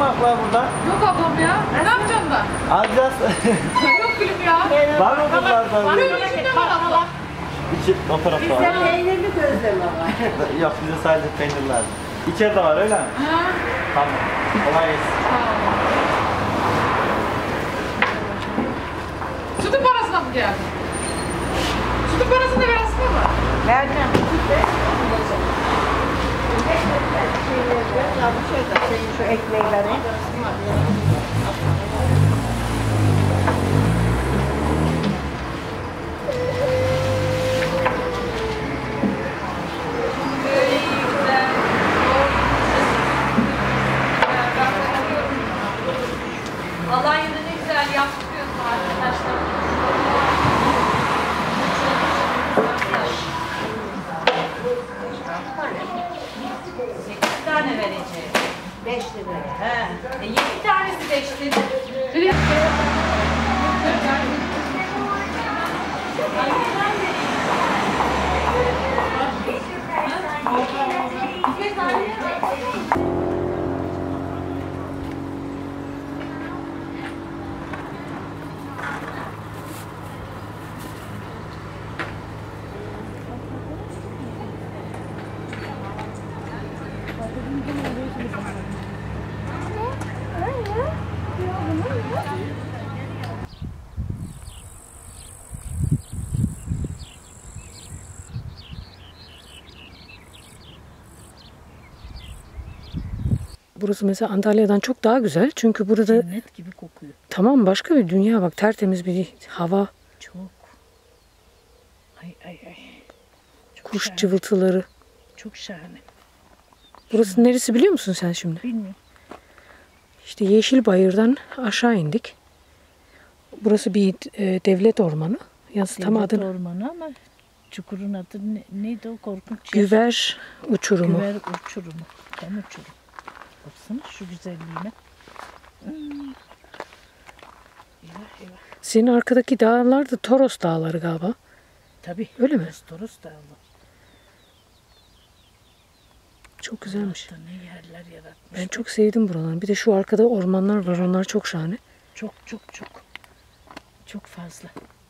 ıspanak var burada. Yok ablam ya. Ne yapacaksın ben? Alacağız. Yok gülüm ya. Var mı bunlardan? Var öyle içinde var abla. İçi o tarafta var. Bizde peynirli gözleme var. Yok bize sadece peynir lazım. İçeride var öyle mi? Ha. Tamam. Kolay gelsin. Sütün parasına mı geldin? Sütün parasını verasın mı? Vereceğim. Senin şu ekmekleri. Alanya'da ne güzel yaptırıyorsun arkadaşlar. Sekiz tane vereceğim. 5 lira. He. 7 tanesi 5 lira. Burası mesela Antalya'dan çok daha güzel. Çünkü burada Cennet gibi kokuyor. tamam başka bir dünya bak. Tertemiz bir hava, Çok. Ay. Çok kuş şahane. cıvıltıları. Çok şahane. Burası neresi biliyor musun sen şimdi? Bilmiyorum. İşte Yeşilbayır'dan aşağı indik. Burası bir devlet ormanı. Yalnız tam Devlet adını ormanı ama çukurun adı neydi o korkunç yer? Güver Uçurumu. Güver uçurumu. Tam uçurum. Baksana şu güzelliğine. Eyvah. Senin arkadaki dağlar da Toros Dağları galiba. Tabii. Öyle mi? Toros Dağlı. Çok güzelmiş. Allah'ta ne yerler yaratmış. Ben çok sevdim buraları. Bir de şu arkada ormanlar var. Onlar çok şahane. Çok fazla.